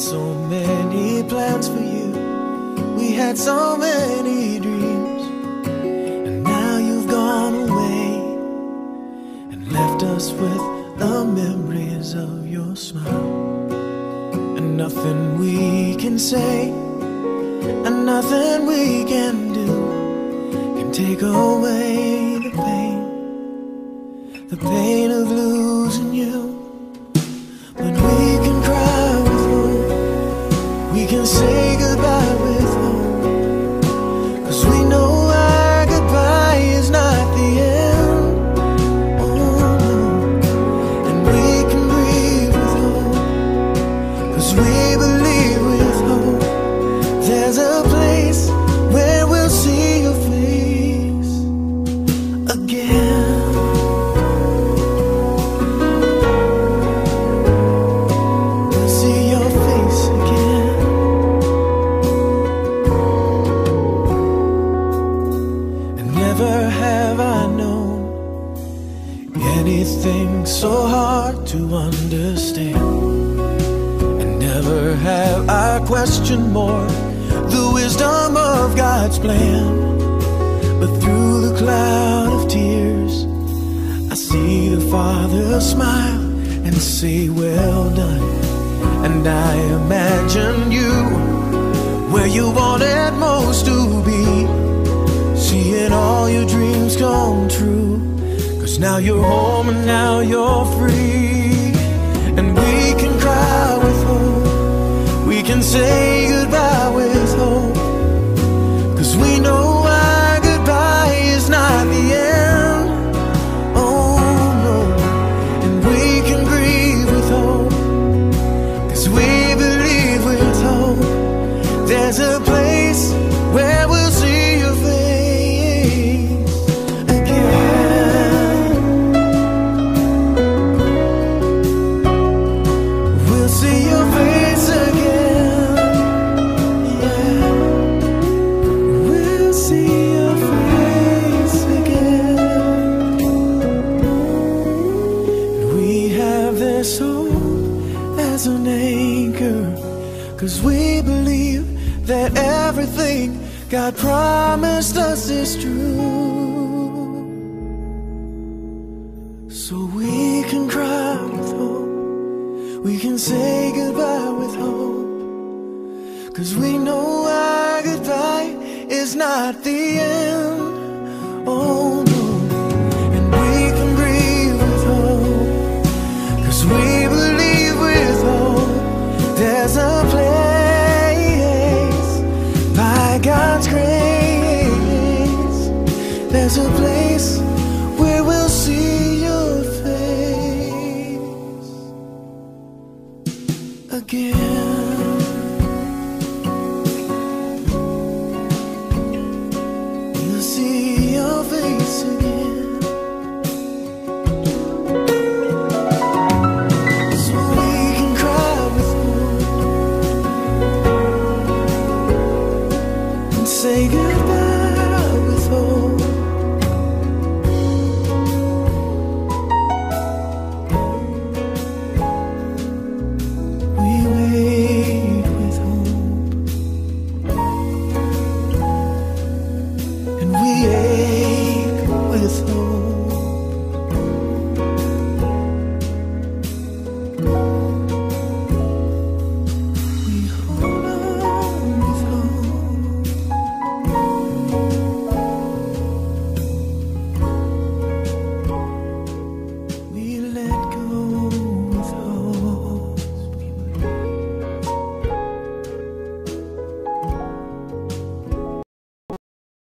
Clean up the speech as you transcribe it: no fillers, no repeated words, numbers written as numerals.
so many plans for you. We had so many dreams, and now you've gone away and left us with the memories of your smile. And nothing we can say and nothing we can do can take away the pain of losing you. But we can cry with hope, we can say goodbye with hope, 'cause we know our goodbye is not the end. Oh no. And we can breathe with hope, 'cause we believe with hope there's a place where we'll see your face again. We'll see your face again. And never have I known anything so hard to understand, and never have I questioned more the wisdom of God's plan. But through the cloud of tears, I see the Father smile and say, well done. And I imagine you where you wanted most to be, seeing all your dreams come true. 'Cause now you're home and now you're free. And we can cry with hope, we can say goodbye with hope, 'cause we know our goodbye is not the end. Oh no. And we can grieve with hope, 'cause we believe with hope there's a place where we'll see your face again. We'll see your face again. Yeah. We'll see your face again. And we have this hope as an anchor, 'cause we believe that everything God promised us is true. So we can cry with hope, we can say goodbye with hope, 'cause we know our goodbye is not the end. Oh no. And we can breathe with hope, 'cause we believe with hope there's a place by God's grace. There's a place where we'll see your face again.